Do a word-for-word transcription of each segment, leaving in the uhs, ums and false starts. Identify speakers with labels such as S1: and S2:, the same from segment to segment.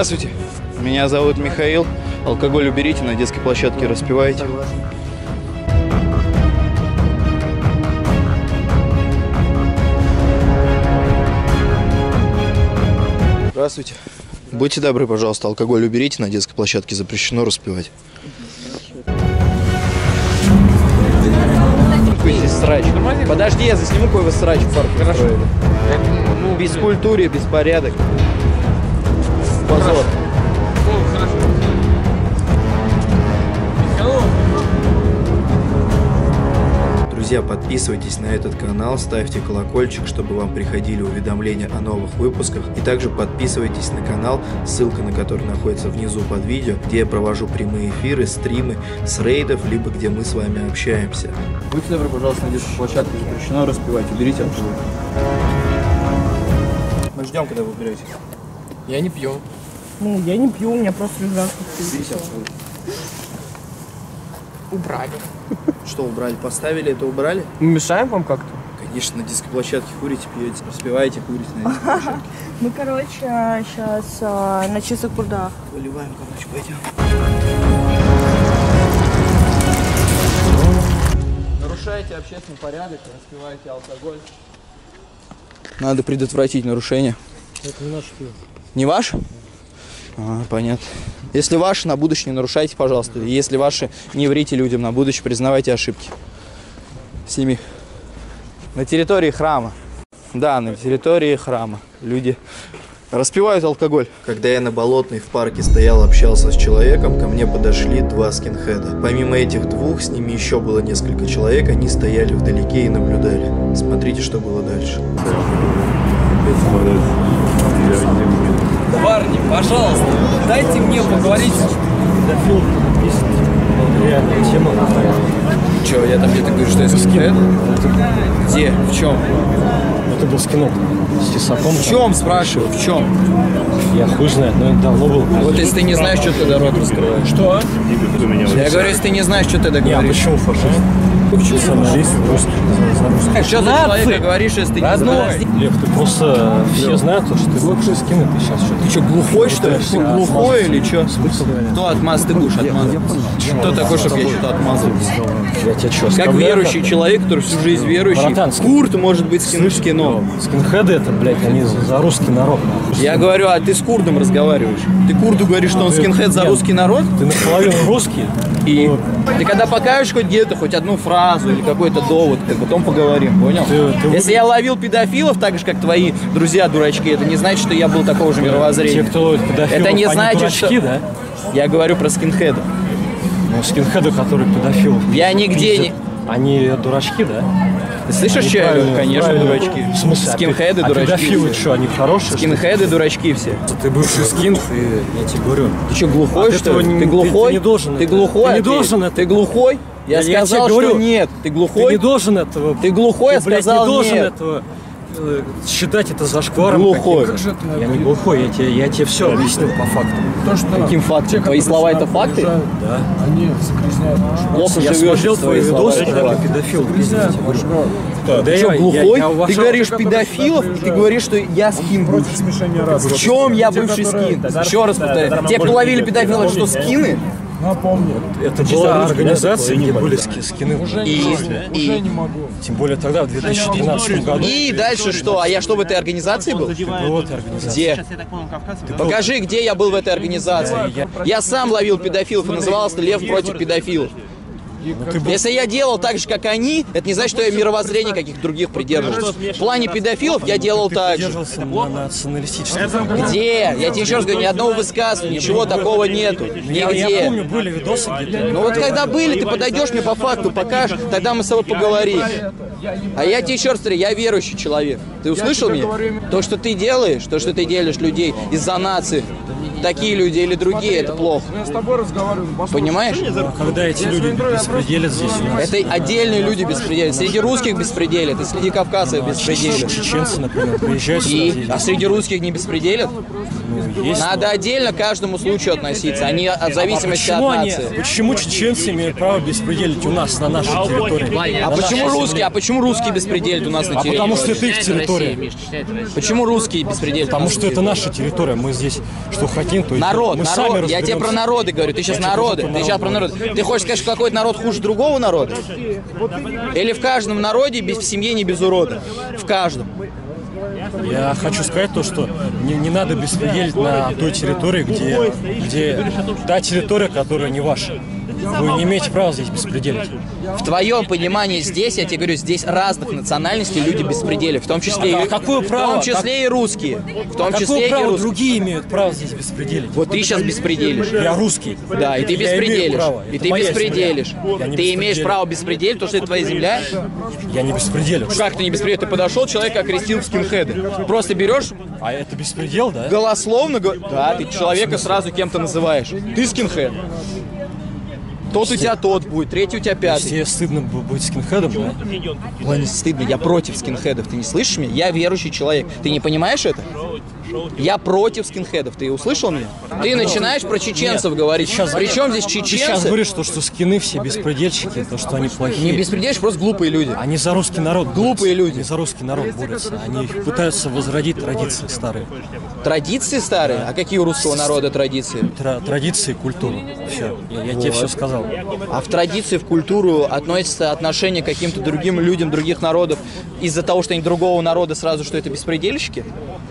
S1: Здравствуйте, меня зовут Михаил. Алкоголь уберите, на детской площадке распивайте. Здравствуйте. Будьте добры, пожалуйста, алкоголь уберите, на детской площадке запрещено распивать. Какой здесь срач? Подожди, я засниму, какой вы срач в парке. Хорошо. Ну, бескультурье, беспорядок. Позор. Друзья, подписывайтесь на этот канал, ставьте колокольчик, чтобы вам приходили уведомления о новых выпусках. И также подписывайтесь на канал, ссылка на который находится внизу под видео, где я провожу прямые эфиры, стримы с рейдов, либо где мы с вами общаемся. Будьте добры, пожалуйста, на детской площадке запрещено распивать, уберите алкоголь. Мы ждем, когда вы уберете.
S2: Я не пью.
S3: Ну, я не пью, у меня просто лежат.
S2: Убрали.
S1: Что убрали? Поставили, это убрали?
S2: Мы мешаем вам как-то?
S1: Конечно, на детской площадке курите, пьете, распиваете, курите на детской площадке.
S3: Мы, короче, сейчас а, на чистых прудах.
S1: Выливаем, короче, пойдем. Нарушаете общественный порядок, распиваете алкоголь. Надо предотвратить нарушение.
S2: Это не наш пиво.
S1: Не ваш? А, понятно. Если ваши, на будущее не нарушайте, пожалуйста. Если ваши, не врите людям, на будущее признавайте ошибки. Семи. На территории храма. Да, на территории храма. Люди распивают алкоголь. Когда я на Болотной в парке стоял, общался с человеком, ко мне подошли два скинхеда. Помимо этих двух, с ними еще было несколько человек, они стояли вдалеке и наблюдали. Смотрите, что было дальше.
S2: Парни, пожалуйста, дайте мне поговорить.
S1: Че, я там где-то говорю, что я скинхед? Где? В чем?
S4: Это был скинок с тесаком.
S1: В чем, спрашиваю, в чем?
S4: Я хуй знает, но это давно был.
S1: Вот если ты не знаешь, что ты тогда рот раскрываешь. Что? Я говорю, если ты не знаешь, что ты тогда говоришь.
S4: Я почему фашист? Журналист, русский.
S1: Что за человека говоришь, если ты не знаешь?
S4: Лев, ты просто все знают, что ты лучший скин, и ты сейчас что-то...
S1: Ты что, глухой, что ли? Ты глухой или что? Кто отмаз? Ты будешь отмазывать? Кто такой, чтобы я что-то отмазывал?
S4: Я тебе что,
S1: Как верующий человек, который всю жизнь верующий,
S4: Братан,
S1: курт может быть скин в кино.
S4: Скинхеды это, блядь, они за, за русский народ.
S1: Я говорю, а ты с курдом разговариваешь? Ты курду говоришь, что он скинхед за русский народ?
S4: Ты наполовину русский.
S1: И
S4: вот.
S1: Ты когда покажешь хоть где-то, хоть одну фразу или какой-то довод, ты потом поговорим, понял?
S4: Ты, ты
S1: Если я ловил педофилов так же, как твои друзья-дурачки, это не значит, что я был такого же мировоззрения.
S4: Те, кто педофилов,
S1: это не
S4: они
S1: значит,
S4: дурачки,
S1: что...
S4: да?
S1: Я говорю про скинхедов.
S4: Ну, скинхеды, которые педофилов.
S1: Я нигде не...
S4: Они дурачки, да?
S1: Ты слышишь,
S4: они
S1: что я говорю? Конечно,
S4: правильно.
S1: дурачки.
S4: В смысле?
S1: Скинхеды,
S4: а
S1: дурачки.
S4: педофилы что, они хорошие?
S1: Скинхеды, дурачки все.
S4: Ты бывший скин, ты, я тебе говорю.
S1: Ты что, глухой,
S4: От
S1: что ли?
S4: не,
S1: Ты глухой?
S4: Ты, ты не должен
S1: Ты
S4: это.
S1: глухой?
S4: Ты не
S1: ответь.
S4: должен это.
S1: Ты глухой? Я,
S4: я
S1: сказал,
S4: тебе говорю,
S1: что нет. Ты глухой?
S4: Ты не должен этого.
S1: Ты глухой,
S4: ты,
S1: я сказал,
S4: не должен
S1: нет.
S4: этого э, считать это зашкваром.
S1: Глухой.
S4: Как же я не глухой, я тебе, я тебе все объяснил по факту.
S5: То, что
S1: Каким фактом? Твои слова это факты?
S4: Да.
S5: Они загрязняют нашу
S1: Плохо
S4: Я
S1: живешь,
S4: смотрел твои видосы, когда ты педофил.
S5: загрязняют нашу
S4: Да,
S1: Ты
S4: я,
S1: что, глухой?
S4: Я, я
S1: ты
S4: уважал,
S1: говоришь
S4: те,
S1: педофилов, и ты говоришь, что я скин
S5: против
S1: бывший.
S5: смешения рас.
S1: В чем я бывший скин? Еще раз повторяю. Те, кто ловили педофилов, что скины?
S5: Напомню.
S4: Это была организация, где были ски- скины.
S5: Уже,
S1: И-
S5: уже,
S1: и-
S5: уже не могу.
S4: Тем более тогда, в две тысячи тринадцатом году.
S1: И дальше что? А я что, в этой организации был?
S4: Был в этой организации.
S1: Где? Покажи, где я был в этой организации. Я сам ловил педофилов и назывался «Лев против педофилов». Если я делал так же, как они, это не значит, что я мировоззрения каких-то других придерживался. В плане педофилов я делал так же.
S4: Держался на националистическом.
S1: Где? Я тебе еще раз говорю, ни одного высказывания, ничего такого нету.
S4: Я, я помню,
S1: Нигде.
S4: были видосы где-то.
S1: Ну вот когда были, ты подойдешь мне по факту, покажешь, тогда мы с тобой поговорим. А я тебе еще раз говорю, я верующий человек. Ты услышал меня? То, что ты делаешь, то, что ты делаешь людей из-за нации, такие люди или другие, это плохо.
S5: Я с тобой разговариваю.
S1: Понимаешь?
S4: А когда эти люди беспределят здесь у нас.
S1: Это отдельные люди беспределят. Среди русских беспределят, и среди кавказцев беспределят.
S4: Чеченцы, например, приезжают
S1: И,
S4: сюда.
S1: а среди русских не беспределят?
S4: Ну, есть.
S1: Надо отдельно к каждому случаю относиться, а не от зависимости
S4: почему
S1: от
S4: они,
S1: нации.
S4: почему чеченцы имеют право беспределить у нас на нашей территории?
S1: А
S4: На
S1: почему
S4: нашей
S1: русские?
S4: земле?
S1: А почему русские беспределят у нас на
S4: А
S1: территории?
S4: потому что это их территория.
S1: Почему русские беспределят?
S4: Потому что это наша территория. Мы здесь что хотим, то и
S1: Народ,
S4: мы сами
S1: народ, я тебе про
S4: разберемся.
S1: народы говорю, ты сейчас
S4: Я тебе
S1: народы,
S4: тоже
S1: ты сейчас про народы. Ты хочешь сказать, что какой-то народ хуже другого народа? Или в каждом народе без, в семье не без урода? В каждом.
S4: Я хочу сказать то, что не, не надо беспределить на той территории, где, где та территория, которая не ваша. Вы не имеете права здесь беспределить.
S1: В твоем понимании здесь, я тебе говорю, здесь разных национальностей люди беспределят, в том числе,
S4: А
S1: и,
S4: какое право?
S1: в том числе и русские. В том
S4: А
S1: числе
S4: какое
S1: и
S4: право
S1: русские.
S4: другие имеют право здесь беспределить?
S1: Вот ты сейчас беспределишь.
S4: Я русский.
S1: Да, и ты
S4: Я имею
S1: беспределишь.
S4: право.
S1: И
S4: Это
S1: ты
S4: моя
S1: беспределишь.
S4: земля. Я не
S1: Ты имеешь
S4: беспределю.
S1: право беспределить, потому что это твоя земля.
S4: Я не беспределю.
S1: Как ты не беспределишь? Ты подошел, человек окрестил в скинхеды. Просто берешь,
S4: А это беспредел, да?
S1: голословно, го- да, ты человека сразу кем-то называешь. Ты скинхед. Тот у тебя тот будет, третий у тебя пятый.
S4: Тебе стыдно б- быть скинхедом, да?
S1: Ой, не стыдно, я против скинхедов, ты не слышишь меня? Я верующий человек, ты не понимаешь это? Я против скинхедов, ты услышал меня? Ты начинаешь про чеченцев говорить.
S4: Сейчас-
S1: Причем здесь
S4: Ты сейчас
S1: чеченцы?
S4: говоришь, что, что скины все беспредельщики, то, что они плохие.
S1: Не беспределишь, просто глупые люди.
S4: Они за русский народ
S1: Глупые
S4: борются.
S1: люди.
S4: Они за русский народ борются. Они пытаются возродить традиции старые.
S1: Традиции старые? А какие у русского народа традиции?
S4: Тра- традиции и культуру. Все. Я, я тебе все сказал.
S1: А в традиции, в культуру относится отношение к каким-то другим людям, других народов из-за того, что они другого народа сразу, что это беспредельщики?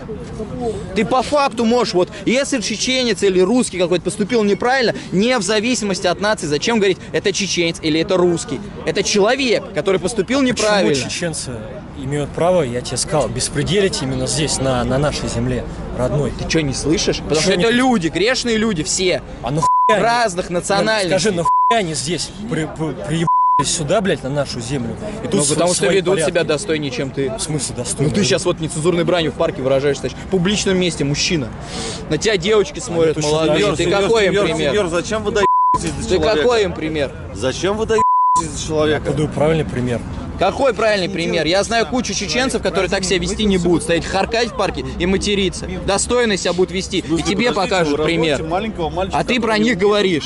S1: Ты по факту можешь, вот, если чеченец или русский какой-то поступил неправильно, не в зависимости от нации, зачем говорить, это чеченец или это русский? Это человек, который поступил неправильно.
S4: Почему чеченцы имеют право, я тебе сказал, беспределить именно здесь, на, на нашей земле родной?
S1: Ты что, не слышишь? Потому
S4: Чё
S1: что
S4: не-
S1: это люди, грешные люди все,
S4: А ну хуя они-
S1: разных национальностей.
S4: Скажи, ну хуя они здесь при, при, приебались сюда, блядь, на нашу землю? И тут
S1: Ну, потому
S4: св-
S1: что
S4: свои
S1: ведут
S4: порядки.
S1: себя достойнее, чем ты.
S4: В смысле достойно?
S1: Ну ты сейчас вот нецензурной бранью в парке выражаешься, значит, в публичном месте мужчина. На тебя девочки смотрят,
S4: точно
S1: молодые.
S4: даёшь,
S1: Ты
S6: Сеньор,
S1: какой им
S6: сеньор,
S1: пример?
S6: сеньор, зачем вы даетесь до
S1: Ты
S6: человека?
S1: какой им пример?
S6: Зачем вы даетесь до человека?
S4: Буду правильный пример.
S1: Какой правильный пример? Я знаю кучу чеченцев, которые так себя вести не будут. Стоять харкать в парке и материться. Достойно себя будут вести. И тебе покажут пример.
S6: Маленького мальчика,
S1: А ты про них говоришь.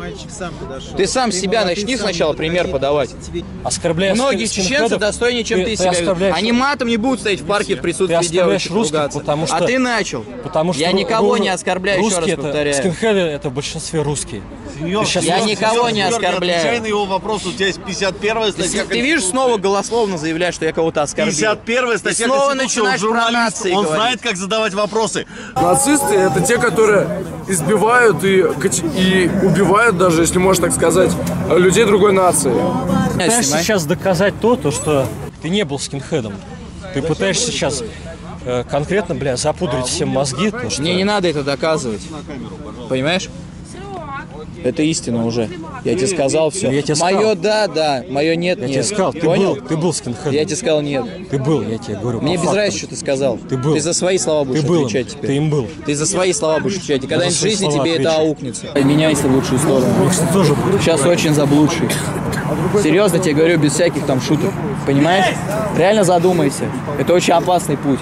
S1: Ты сам с себя начни сначала пример подавать.
S4: Оскорбляешь
S1: Многие
S4: скин-
S1: чеченцы
S4: скинхедов,
S1: достойнее, чем ты,
S4: ты
S1: себя ведешь.
S4: оскорбляешь-
S1: Они матом не будут стоять в парке в присутствии
S4: оскорбляешь
S1: девочек
S4: русских,
S1: ругаться.
S4: потому что-
S1: А ты начал.
S4: Потому что
S1: Я
S4: ру-
S1: никого
S4: ру-
S1: не оскорбляю, еще раз
S4: русские это-
S1: повторяю.
S4: Скинхеды это в большинстве русские.
S6: Сеньор,
S4: Сейчас
S1: Я
S6: сеньор,
S1: никого не
S6: сеньор,
S1: оскорбляю.
S6: Отвечай на его вопрос, у тебя есть пятьдесят первая
S1: Ты,
S6: статья.
S1: ты видишь, снова голословно заявляешь, что я кого-то оскорбил.
S6: пятьдесят первая статья
S1: И снова
S6: Конституции, он
S1: начинаешь про
S6: журналист,
S1: нации
S6: он
S1: говорить.
S6: знает, как задавать вопросы.
S5: Нацисты — это те, которые избивают и, кач- и убивают даже, если можно так сказать, людей другой нации.
S4: Пытаешься
S1: снимай.
S4: сейчас доказать то, то, что ты не был скинхедом. Ты пытаешься сейчас э, конкретно, бля, запудрить всем мозги. То, что...
S1: Мне не надо это доказывать. Понимаешь? Это истина уже. Я тебе сказал все.
S4: Я тебе
S1: Мое
S4: сказал.
S1: да, да. Мое нет,
S4: Я
S1: нет.
S4: тебе сказал, ты
S1: Понял?
S4: был, ты был скинхедом.
S1: Я тебе сказал нет.
S4: Ты был, я тебе говорю.
S1: Мне
S4: по
S1: без
S4: фактам.
S1: разницы, что ты сказал.
S4: Ты был.
S1: Ты за свои слова будешь
S4: Ты был им,
S1: отвечать теперь.
S4: ты им был.
S1: Ты за свои слова будешь отвечать. И когда-нибудь в
S4: свои
S1: жизни
S4: слова
S1: тебе это
S4: отвечу.
S1: аукнется. Меняйся в лучшую сторону.
S4: Если тоже будет.
S1: Сейчас очень заблудший. Серьезно тебе говорю, без всяких там шуток. Понимаешь? Реально задумайся. Это очень опасный путь.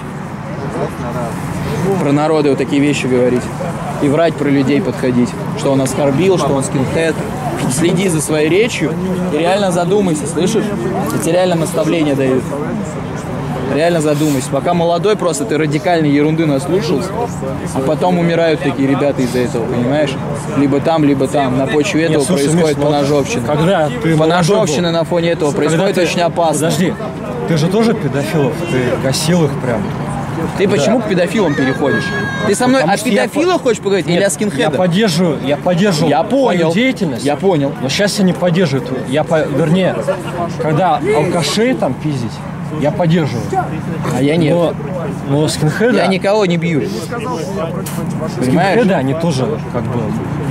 S1: Про народы вот такие вещи говорить. И врать про людей подходить. Что он оскорбил, что он скинхед. Следи за своей речью и реально задумайся, слышишь? Я тебе реально наставления дают. Реально задумайся. Пока молодой, просто ты радикальной ерунды наслушался, а потом умирают такие ребята из-за этого, понимаешь? Либо там, либо там. На почве этого
S4: Нет, слушай,
S1: происходит
S4: Миш, вот
S1: поножовщина.
S4: Когда ты
S1: Поножовщина на фоне этого происходит
S4: ты-
S1: очень опасно.
S4: Подожди, ты же тоже педофилов, ты гасил их прям.
S1: Ты почему к педофилам переходишь? Ты со мной
S4: Потому
S1: о
S4: что я
S1: педофилах хочешь поговорить или о
S4: Я
S1: скинхедах?
S4: поддерживаю, я поддерживал
S1: Я понял.
S4: твою деятельность.
S1: Я понял.
S4: Но сейчас я не поддерживаю твою. Я по... Вернее, когда алкашей там пиздить, я поддерживаю.
S1: А я нет.
S4: Но, но скинхеды,
S1: Я никого не бью. Понимаешь?
S4: скинхеды, они тоже как бы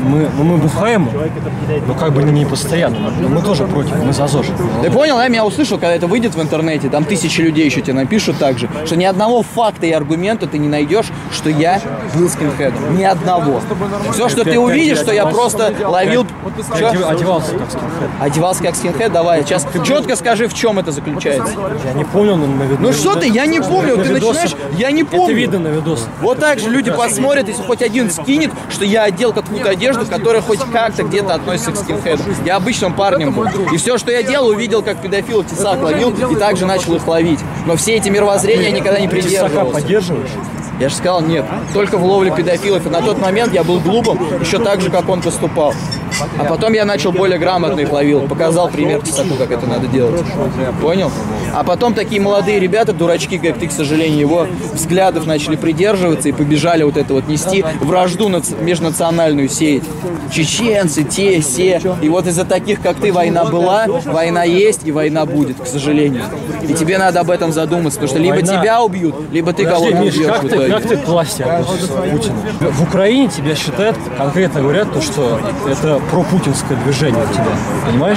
S4: мы, ну, мы бухаем, но как бы не постоянно. Но мы тоже против, мы за ЗОЖ.
S1: Ты понял, я меня услышал, когда это выйдет в интернете, там тысячи людей еще тебе напишут так же, что ни одного факта и аргумента ты не найдешь, что я был скинхедом. Ни одного. Все, что ты увидишь, что я просто ловил... Чё?
S4: Одевался как скинхед.
S1: Одевался как скинхед? Давай, сейчас четко скажи, в чем это заключается.
S4: Я не помню, но на виду.
S1: Ну что ты, я не помню, ты начинаешь, я не помню.
S4: Это видно на видосах.
S1: Вот так же люди посмотрят, если хоть один скинет, что я одел какую-то одежду, которая хоть как-то где-то относится к скинхеду. Я обычным парнем был. И все, что я делал, увидел, как педофил тесак ловил, и также начал их ловить. Но все эти мировоззрения я никогда не
S4: Тесака
S1: придерживался.
S4: поддерживаешь?
S1: Я же сказал, нет, только в ловле педофилов. И на тот момент я был глупым, еще так же, как он поступал. А потом я начал более грамотно их ловил. Показал пример тесаку, как это надо делать. Понял? А потом такие молодые ребята, дурачки, как ты, к сожалению, его взглядов начали придерживаться и побежали вот это вот нести вражду нац- межнациональную сеять. Чеченцы, те, се. И вот из-за таких, как ты, война была, война есть и война будет, к сожалению. И тебе надо об этом задуматься, потому что либо
S4: Война.
S1: тебя убьют, либо ты
S4: Подожди,
S1: кого-то
S4: Миш,
S1: убьешь
S4: как
S1: в
S4: ты,
S1: итоге.
S4: как ты к власти относишься, к Путину? В Украине тебя считают, конкретно говорят, то, что это пропутинское движение у тебя, понимаешь?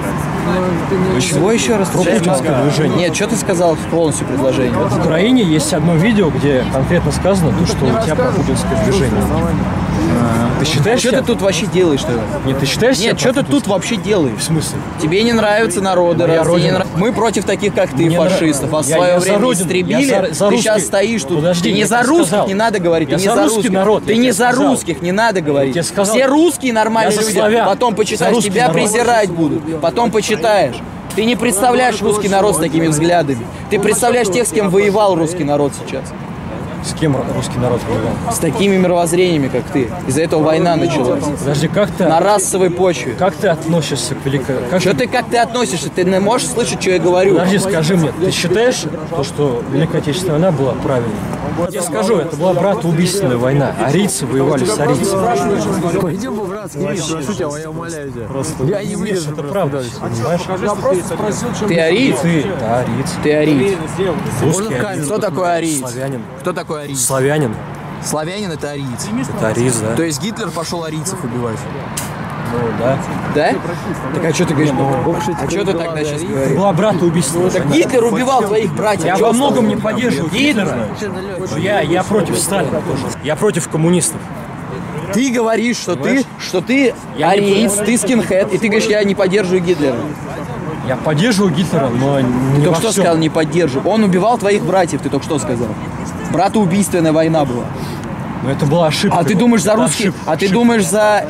S1: Чего еще раз?
S4: Пропутинское движение.
S1: Нет, что ты сказал полностью предложение?
S4: В Украине есть одно видео, где конкретно сказано, то, что у тебя пропутинское движение. Ты считаешь
S1: Что
S4: себя...
S1: ты тут вообще делаешь тогда?
S4: Нет, ты считаешь себя
S1: Нет, что ты тут
S4: пропутинским?
S1: вообще делаешь?
S4: В смысле?
S1: Тебе не нравятся народы,
S4: Моя
S1: раз тебе не
S4: родина.
S1: нрав- Мы против таких, как ты,
S4: Мне нрав-
S1: фашистов. А в
S4: Я-
S1: свое
S4: я за
S1: время
S4: родину,
S1: истребили,
S4: я за- за
S1: ты
S4: русский-
S1: сейчас стоишь тут.
S4: Подожди,
S1: ты не
S4: я
S1: за
S4: тебе
S1: русских
S4: сказал.
S1: не надо говорить,
S4: Я
S1: ты не
S4: за
S1: за
S4: русский
S1: русских.
S4: народ,
S1: Ты
S4: я
S1: не
S4: тебе
S1: за
S4: сказал.
S1: русских не надо говорить.
S4: Я тебе сказал.
S1: Все русские нормальные
S4: Я за
S1: люди.
S4: славян.
S1: Потом
S4: За
S1: почитаешь,
S4: русский
S1: тебя
S4: народ.
S1: презирать будут. Потом почитаешь. Ты не представляешь русский народ с такими взглядами. Ты представляешь тех, с кем воевал русский народ сейчас.
S4: С кем русский народ воевал?
S1: С такими мировоззрениями, как ты. Из-за этого война началась.
S4: Подожди, как ты,
S1: На расовой почве.
S4: как ты относишься к великой... Как
S1: Что ты, как ты относишься? Ты не можешь слышать, что я говорю?
S4: Подожди, скажи мне, ты считаешь, то, что Великая Отечественная война была правильной? Я тебе скажу, это была братоубийственная война. Арийцы воевали с арийцами.
S2: Пойдем по-братски, Миш, прошу тебя, я умоляю тебя. Я не
S4: Миш, это правда, понимаешь?
S2: Я просто спросил, чем...
S1: Ты ариец?
S4: Ты, да, ариец.
S1: Ты ариец.
S4: Русский ариец.
S1: Кто такой ариец?
S4: Славянин.
S1: Кто такой ариец?
S4: Славянин.
S1: Славянин — это ариец.
S4: Это ариец, да?
S1: То есть Гитлер пошел арийцев убивать?
S4: Ну, да.
S1: Да? Так а что ты говоришь? А что ты тогда сейчас говоришь?
S4: Была братоубийственная
S1: Так
S4: война.
S1: Гитлер убивал твоих братьев.
S4: Я
S1: Чё
S4: во
S1: стало?
S4: многом не поддерживаю
S1: Гитлера.
S4: Но я, я против Сталина тоже. Я против коммунистов.
S1: Ты говоришь, что ты, что ты
S4: Я не
S1: ариец, ты скинхед, и ты говоришь, я не поддерживаю Гитлера.
S4: Я поддерживаю Гитлера, но
S1: Ты
S4: не
S1: только
S4: во
S1: что
S4: всем.
S1: сказал, не поддерживаю. Он убивал твоих братьев, ты только что сказал. Братоубийственная война была.
S4: Но это была ошибка.
S1: А ты думаешь, за
S4: Это
S1: русские?
S4: ошибка,
S1: А ты
S4: ошибка.
S1: думаешь, за...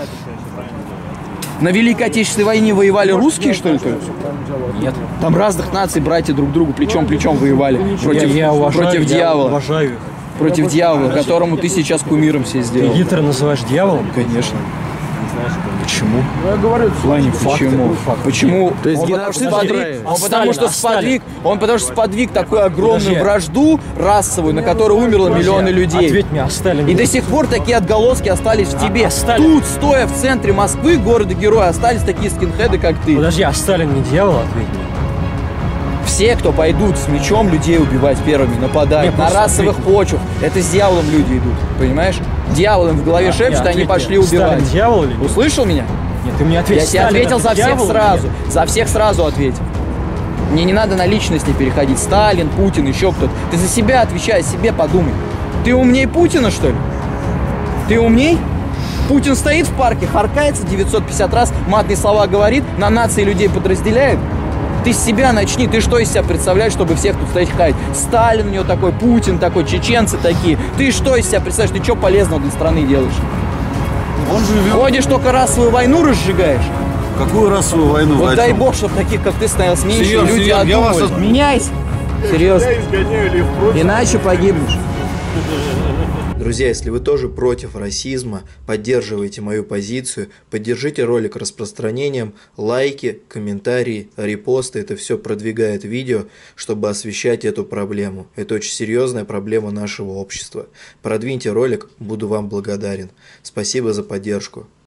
S1: На Великой Отечественной войне воевали русские, что ли?
S4: Нет.
S1: Там разных наций братья друг другу плечом-плечом воевали. Против,
S4: я, я уважаю,
S1: против
S4: я
S1: дьявола.
S4: уважаю их.
S1: Против дьявола, которому ты сейчас кумиром себе
S4: Ты
S1: сделал.
S4: Гитлера называешь дьяволом?
S1: Конечно.
S4: Почему?
S1: В плане почему? Почему?
S2: То есть
S1: Он
S2: Гитлер
S1: потому что
S2: поддерживает.
S1: сподвиг, он
S4: А
S1: потому что
S4: Сталин? А
S1: сподвиг, он потому что сподвиг такую огромную
S4: Подожди.
S1: вражду расовую, на которой умерло миллионы людей.
S4: Ответь мне, а Сталин?
S1: И до сих пор такие отголоски остались в тебе.
S4: а Сталин?
S1: Тут, стоя в центре Москвы, города-героя, остались такие скинхеды, как ты.
S4: Подожди, а Сталин не дьявол? Ответь мне.
S1: Все, кто пойдут с мечом людей убивать первыми, нападать
S4: Не,
S1: на
S4: просто
S1: расовых
S4: ответь.
S1: почвах, это с дьяволом люди идут, понимаешь? Дьявол им в голове шепчет,
S4: Не,
S1: они
S4: ответь
S1: пошли
S4: мне,
S1: убивать.
S4: Сталин дьявол или нет?
S1: Услышал меня?
S4: Нет, ты мне ответь.
S1: Я тебе
S4: Сталин
S1: ответил
S4: это
S1: за всех
S4: дьявол или
S1: сразу.
S4: нет?
S1: За всех сразу ответил. Мне не надо на личности переходить. Сталин, Путин, еще кто-то. Ты за себя отвечай, себе подумай. Ты умней Путина, что ли? Ты умней? Путин стоит в парке, харкается девятьсот пятьдесят раз, матные слова говорит, на нации людей подразделяет. Ты с себя начни, ты что из себя представляешь, чтобы всех тут стоять хаять? Сталин у него такой, Путин такой, чеченцы такие. Ты что из себя представляешь, ты что полезного для страны делаешь?
S6: Он живет.
S1: Ходишь, только расовую войну разжигаешь.
S6: Какую расовую войну?
S1: Вот
S6: О
S1: дай
S6: чем?
S1: бог, чтобы таких, как ты, становилось меньше, и
S6: Серьезно,
S1: люди
S6: серьезно, я вас
S1: одумались.
S6: от-
S1: Меняйся. Серьезно. Иначе погибнешь. Друзья, если вы тоже против расизма, поддерживаете мою позицию, поддержите ролик распространением, лайки, комментарии, репосты. Это все продвигает видео, чтобы освещать эту проблему. Это очень серьезная проблема нашего общества. Продвиньте ролик, буду вам благодарен. Спасибо за поддержку.